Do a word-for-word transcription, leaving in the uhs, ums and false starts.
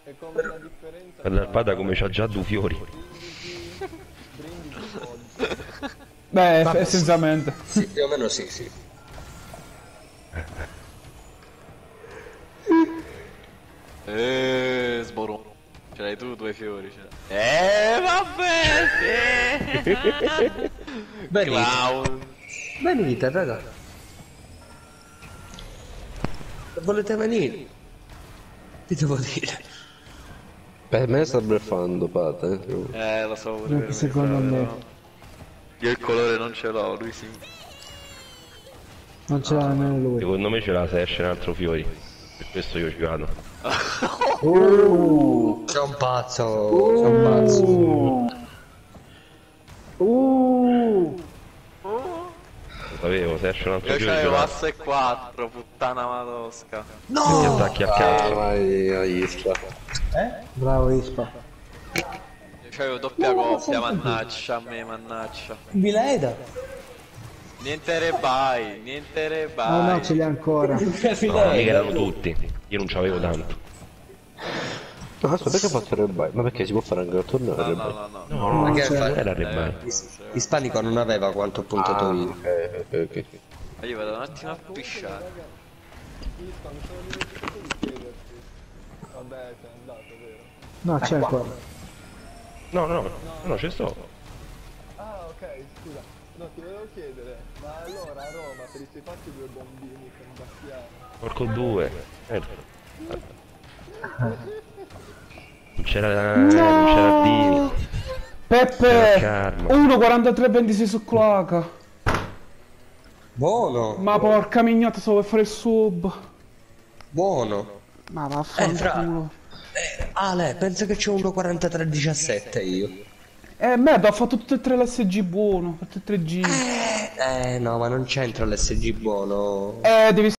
È come la differenza Per l'arpada come c'ha già due fiori. brindisi oggi. Beh, Vabbè, essenzialmente. Sì, più o meno sì, sì. Eeeh, sboro. Ce l'hai tu due fiori, ce l'hai. Eh, vabbè, sì. Venite. Clown. Venite, raga. Volete venire? Vi devo dire. Per me sta bluffando, Pate. Eh, lo so, pure Anche per me, secondo frate, me. no. Io il colore non ce l'ho, lui sì. Non ce l'ha nemmeno lui. Secondo me ce la se esce un altro fiori. Per questo io ci vado. Uh, C'è un pazzo. C'è un pazzo. uh, Lo sapevo, se esce un altro Io fiori ci c'avevo vado. asse quattro, puttana madosca. Ti No! attacchi a Ah, cazzo. vai a Isla. bravo Ispa. Io c'avevo doppia coppia, mannaggia a me, mannaggia. Vileda. Niente rebai, niente rebai. Oh no, ce li ha ancora. No, mica erano tutti. Io non c'avevo tanto. No, aspetta, perché ho fatto il rebuy? Ma perché si può fare anche il torneo? No, il no, rebuy? no, no. No, Ma non che c'era fai? era rebai. Ispanico non aveva quanto ho puntato io. Ok, ok, ok. Ma io vado un attimo a pisciare. Ispa, mi sono dimenticato di chiederti. Vabbè, sei andato, vero? No, c'è ancora. No, no, no, ci sto. Ah, ok, scusa. No, ti volevo chiedere, ma allora a Roma te li sei fatti due bombini con Battiano? Porco due. Eh. Non c'era. Non c'era Dini. Peppe! C'era Karma. uno quarantatré ventisei su Cloaca. Buono. Ma porca mignotta, stavo per fare il sub. Buono. Ma Eh, vaffanculo. fra. Eh, Ale, penso che c'è uno quarantatré diciassette io. Eh, merda, ho fatto tutte e tre l'S G buono, tutte e tre G. Eh, no, ma non c'entra l'S G buono. Eh, devi